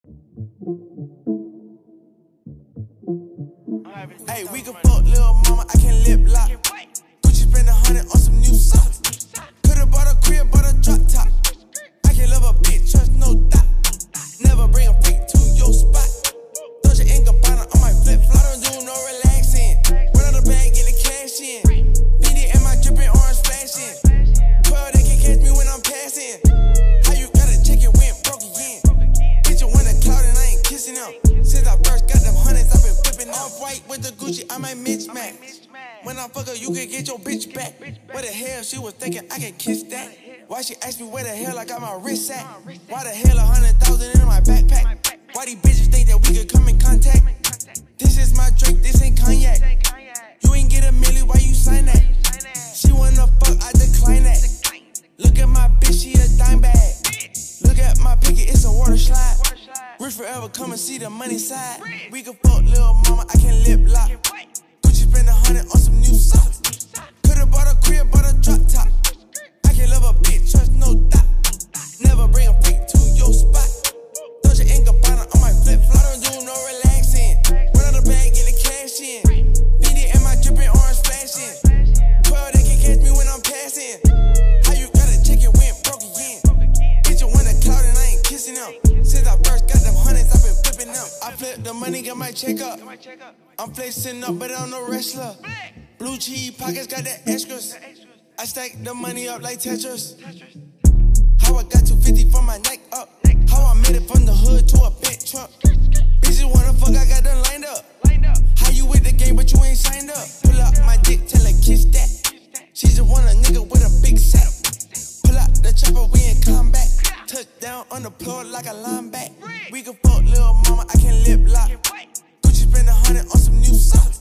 Hey, we can fuck little mama, I can lip lock. Gucci spend 100 on some new socks. Could've bought a crib, bought a drop top. I can love a bitch, trust no doubt. Never bring a freak to your spot. Throw your ink up on my flip flop. I don't do no relaxing. Run out the bag, get the cash in. BD and my drippin' orange flashing. 12, they can catch me when I'm passing. How you gotta check it when broke again? Bitch, you want a cloud and I ain't kissing them. Since I first got them hundreds, I've been flipping off white with the Gucci, I might mismatch. When I fuck her, you can get your bitch back. What the hell she was thinking I can kiss that? Why she asked me where the hell I got my wrist at? Why the hell 100,000 in my backpack? Why these bitches think that we could come in contact? This is my drink, this ain't cognac. You ain't get a milli, why you sign that? She wanna fuck, I decline that. Look at my bitch, she a dime bag. Look at my picket, it's a water slide. Rich forever, come and see the money side. We can fuck little mama, I can lip lock. Gucci spend 100 on some new socks. Could've bought a crib, bought a drop top. I can love a bitch, trust no doubt. Never bring a freak to your spot. Throw your ink up on my flip flop. I don't do no relaxing. Run out the bag, get the cash in. BD and my drippin' orange flashing. 12, they can catch me when I'm passing. How you gotta check it when broke again? Bitch, you want a cloud and I ain't kissing them. Since I first got them hundreds, I've been flipping them. I flip the money, get my check up. I'm flexing up, but I'm no wrestler. Blue cheese pockets got the extras. I stack the money up like Tetris. How I got 250 from my neck up. How I made it from the hood to a big truck. Bitches wanna fuck, I got them lined up. How you with the game, but you ain't signed up? Pull up my dick, tell her kiss that. She just want a nigga with a big setup. Pull out the chopper, we in combat. Touch down on the floor like a linebacker. We can fuck little mama, I can lip lock. Gucci spend 100 on some new socks.